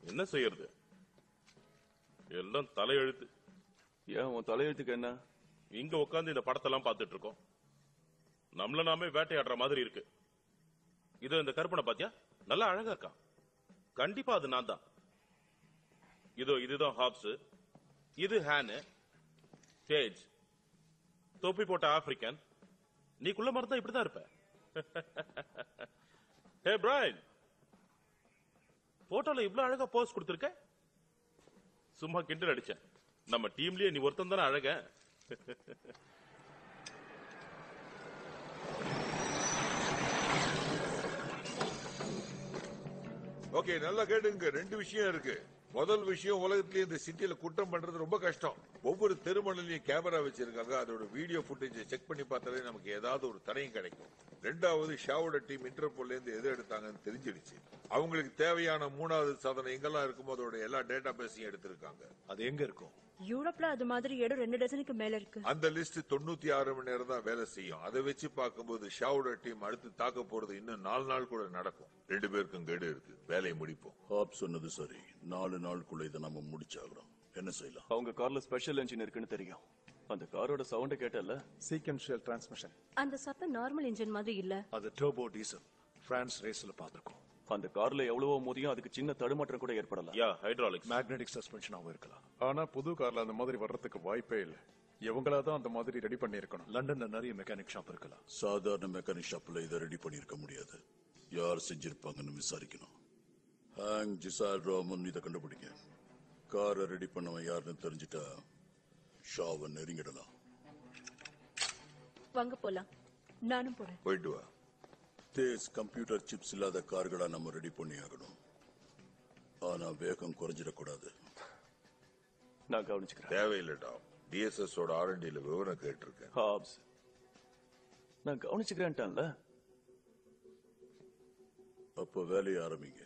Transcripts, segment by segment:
என்ன செய்யறது? எல்லாம் தலையெழுத்து. ஏன் உன் தலையெழுத்துக்கு என்ன? இங்க உட்காந்து இந்த படத்தெல்லாம் பார்த்துட்டு இருக்கோம். நம்மள நாமே வேட்டையாடுற மாதிரி இருக்கு. இது இந்த கருப்பனை பாத்தியா? நல்லா அழகா இருக்கான். கண்டிப்பா அது நான் தான். இதுதான் ஹாப்ஸ், இது ஹேனு, கேஜ், தொப்பி போட்ட ஆப்பிரிக்கன். நீ குள்ள மறந்தா இப்படிதான் இருப்ப. ஹே பிரைன், போட்டோல இவ்வளவு அழகா போஸ் கொடுத்திருக்க. சும்மா கிண்டல் அடிச்சேன். நம்ம டீம்லயே நீ ஒருத்தன் தானே அழக. ஓகே, நல்லா கேட்டுங்க. ரெண்டு விஷயம் இருக்கு. முதல் விஷயம், உலகத்திலேயே இந்த சிட்டியில குற்றம் பண்றது ரொம்ப கஷ்டம். ஒவ்வொரு தெருமணலையும் கேமரா வச்சிருக்காங்க. அதோட வீடியோ புட்டேஜ் செக் பண்ணி பார்த்தாலே நமக்கு ஏதாவது ஒரு தடையும் கிடைக்கும். ரெண்டாவது, ஷாவோட டீம் இன்டர்போல்ல இருந்து எது எடுத்தாங்கன்னு தெரிஞ்சிடுச்சு. அவங்களுக்கு தேவையான மூணாவது சாதனம் எங்கெல்லாம் இருக்குமோ அதோட எல்லா டேட்டா பேஸையும் எடுத்திருக்காங்க. அது எங்க இருக்கும்? யூரோப்ல அது மாதிரி இடம் 2 டஜனுக்கு மேல இருக்கு. அந்த லிஸ்ட் 96 மணி நேரம் தான் வேலை செய்யும். அதை வச்சு பார்க்கும்போது ஷாவோட டீம் அடுத்து தாக்க போறது இன்னும் 4 நாள் கூட நடக்கும். 2 பேருக்கும் கெடு இருக்கு. வேலையை முடிப்போம். ஹாப் சொன்னது சரி. 4 நாளுக்குள்ள இதை நம்ம முடிச்சாகிறோம். என்ன செய்யலாம்? அவங்க கார்ல ஸ்பெஷல் என்ஜின் இருக்குன்னு தெரியும். அந்த காரோட சவுண்ட கேட்டல, சீக்வென்ஷியல் டிரான்ஸ்மிஷன். அந்த சத்தம் நார்மல் இன்ஜின் மாதிரி இல்ல. அது டர்போ டீசல். பிரான்ஸ் ரேஸ்ல பாத்துருக்கோம். அந்த கார்ல எவ்வளவோ மோதியும் அதுக்கு சின்ன தடுமாற்றம் கூட ஏற்படல. ஹைட்ராலிக்ஸ், மேக்னெட்டிக் சஸ்பென்ஷனாவும் இருக்கலாம். ஆனா புது கார்ல அந்த மாதிரி வர்றதுக்கு வாய்ப்பே இல்ல. இவங்களாதான் அந்த மாதிரி ரெடி பண்ணி இருக்கணும். லண்டன்ல நிறைய மெக்கானிக் ஷாப் இருக்கலாம். சாதாரண மெக்கானிக் ஷாப்ல இதை ரெடி பண்ணிருக்க முடியாது. யார் செஞ்சிருப்பாங்கன்னு விசாரிக்கணும். ஹாங் ஜிசால் ரோமன் இதை கண்டுபிடிங்க. காரை ரெடி பண்ணவன் யாருன்னு தெரிஞ்சிட்டா ஷாவை நெருங்கிடலாம். வாங்க போலாம். நானும் போறேன். போயிட்டு வா. தேஸ் கம்ப்யூட்டர் சிப்ஸ் இல்லாத கார்களா நம்ம ரெடி பண்ணி ஆகணும். ஆனா வேகம் குறைஞ்சிடக்கூடாது. நான் கவனிச்சுக்கிறேன். தேவையில்லடா. டிஎஸ்எஸ் ஓட ஆர்என்டில விவரம் கேட்டிருக்கேன். ஹாப்ஸ், நான் கவனிச்சுக்கிறேன்ட்டான்ல. அப்ப வேலையை ஆரம்பிங்க.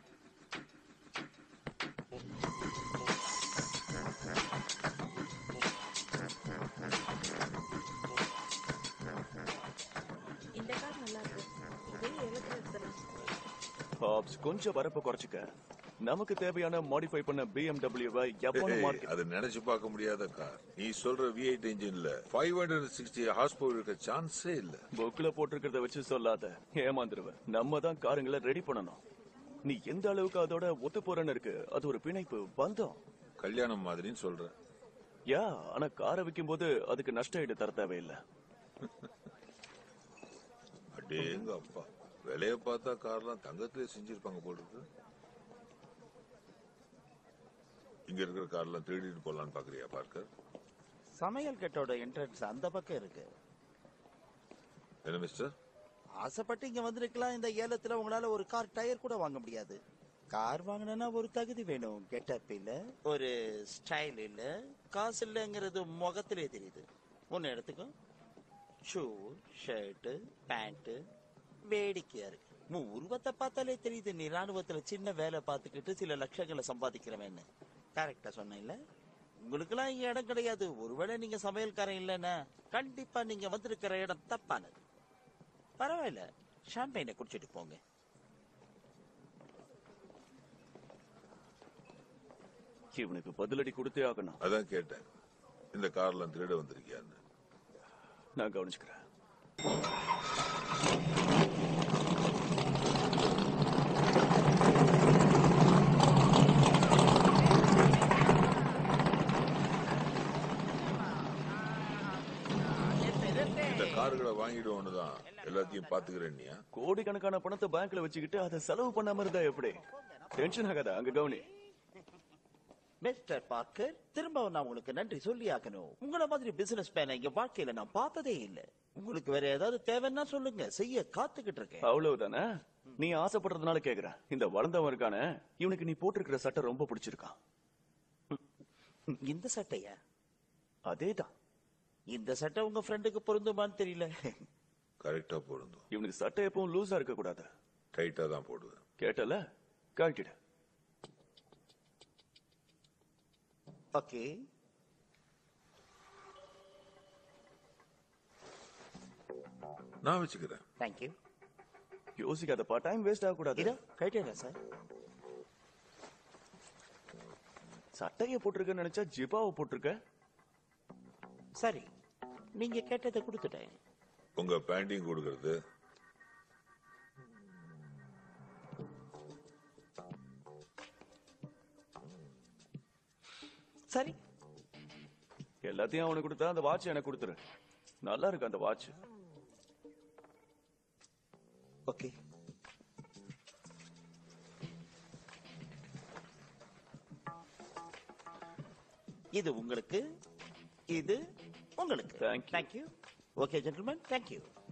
இந்த கார் நல்லா இருக்கு. இதே ஏலத்துல எடுத்துறேன். ஹாப்ஸ், கொஞ்சம் வரப்ப குறைச்சுக்க. நமக்கு தேவையான மாடிஃபை பண்ண BMW அது நினைச்சு பார்க்க முடியாத கார். நீ சொல்ற V8 இன்ஜின்ல 560 ஹார்ஸ் பவர் இருக்க சான்ஸே இல்ல. புக்ல போட்டிருக்கிறத வச்சு சொல்லாத, ஏமாந்துருவேன். நம்ம தான் காருங்களை ரெடி பண்ணணும். நீ எந்த அளவுக்கு அதோட ஒத்து போறன்னு இருக்கு. அது ஒரு பிணைப்பு, பந்தம், கல்யாணம் மாதிரின்னு சொல்ற. யா, ஆனா காரை விற்கும் போது அதுக்கு நஷ்ட ஈடு தர தேவையில்லை. அடேங்க அப்பா, விலைய பார்த்தா கார்லாம் தங்கத்திலே செஞ்சிருப்பாங்க போல இருக்கு. இங்க இருக்கிற கார்லாம் திருடிட்டு போலான்னு பாக்குறியா பார்க்கர்? சமையல் கட்டோட என்ட்ரன்ஸ் அந்த பக்கம் இருக்கு. என்ன மிஸ்டர், ஆசைப்பட்டு இங்க வந்திருக்கலாம். இந்த ஏலத்துல உங்களால ஒரு கார் டயர் கூட வாங்க முடியாது. கார் வாங்கினா ஒரு தகுதி வேணும். கெட்டப் இல்ல, ஒரு ஸ்டைல் இல்ல, காசு இல்லங்கிறது முகத்திலே தெரியுது. ஒன்னு எடுத்துக்கோ, ஷூ, ஷர்ட், பேண்ட் வேடிக்கையா இருக்கு. உருவத்தை பார்த்தாலே தெரியுது நீ ராணுவத்துல சின்ன வேலை பார்த்துக்கிட்டு சில லட்சங்களை சம்பாதிக்கிறவன். கரெக்டா சொன்ன இல்ல? உங்களுக்கெல்லாம் இங்க இடம் கிடையாது. ஒருவேளை நீங்க சமையல்காரன் இல்லன்னா கண்டிப்பா நீங்க வந்திருக்கிற இடம் தப்பானது. பரவாயில்ல, ஷாம்பெயினை குடிச்சிட்டு போங்க. இவனுக்கு பதிலடி கொடுத்தே ஆகணும். அதான் கேட்டேன், இந்த கார்லாம் திருட வந்திருக்கியான்னு. நான் கவனிச்சுக்கிறேன். இந்த கார்களை வாங்கிடுவோன்னு தான் எல்லாத்தையும் பாத்துக்கிறேன்னியா? கோடிக்கணக்கான பணத்தை பேங்க்ல வச்சுக்கிட்டு அதை செலவு பண்ணாம இருந்தா எப்படி? டென்ஷன் ஆகாத. அங்க கவனி. மிஸ்டர் பார்க்கர், திரும்ப நான் உங்களுக்கு நன்றி சொல்லி ஆகணும். உங்கள மாதிரி பிசினஸ் மேன எங்க வாழ்க்கையில நான் பார்த்ததே இல்ல. உங்களுக்கு வேற ஏதாவது தேவைன்னா சொல்லுங்க, செய்ய காத்துக்கிட்டு இருக்கேன். அவ்வளவுதானே? நீ ஆசைப்படுறதுனால கேக்குறேன். இந்த வளர்ந்தவன் இருக்கானே, இவனுக்கு நீ போட்டிருக்கிற சட்டை ரொம்ப பிடிச்சிருக்கான். இந்த சட்டையா? அதேதான். இந்த சட்டை உங்க ஃப்ரெண்டுக்கு பொருந்துமான்னு தெரியல. கரெக்டா பொருந்தும். இவனுக்கு சட்டை எப்பவும் லூஸா இருக்க கூடாது. டைட்டா தான் போடுவேன். கேட்டல, கழட்டிடு. ஓகே, நான் வச்சுக்கிறேன். தேங்க்யூ. யோசிக்காதப்பா, டைம் வேஸ்ட் ஆக கூடாது. இதோ கழட்டிடுறேன் சார். சட்டைய போட்டிருக்கேன்னு நினைச்சா ஜிபாவை போட்டிருக்க. சரி, நீங்க கேட்டதை கொடுத்துட்டேன். உங்க பேண்டிங் கொடுக்கறது சரி, எல்லாத்தையும் அவனுக்கு கொடுத்தா அந்த வாட்ச் எனக்கு கொடுத்துரு. நல்லா இருக்கு அந்த வாட்ச். ஓகே. இது உங்களுக்கு, இது உங்களுக்கு. Thank you. Thank you. Okay gentleman, thank you.